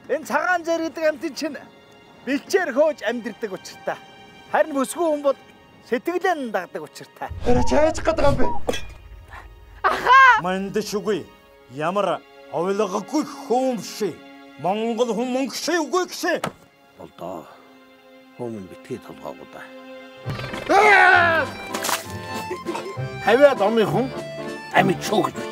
Энэ цагаан зэр гэдэг амьтан чинь бэлчээр хөөж амьдэрдэг учиртай. Харин бүсгүй хүн бол сэтгэлэн дагдаг учиртай. Ара чаачих гэдэг юм бэ? Аха! Мандшгүй. Ямар овлоггүй хүн биш. Монгол хүн мөнгө шиг үгүй гэсэн. Болдоо. Хүмүүс битгий толгоогүй да. Хавиад омын хүн Амьд шуугч.